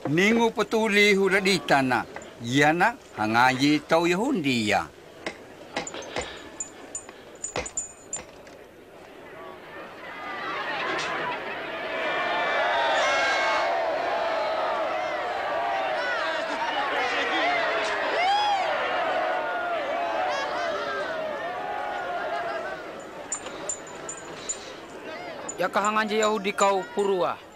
Ningu petuli hula di tanah. Yana hangayi tau Yahudi ya. Ya kahangan Yahudi kau purua.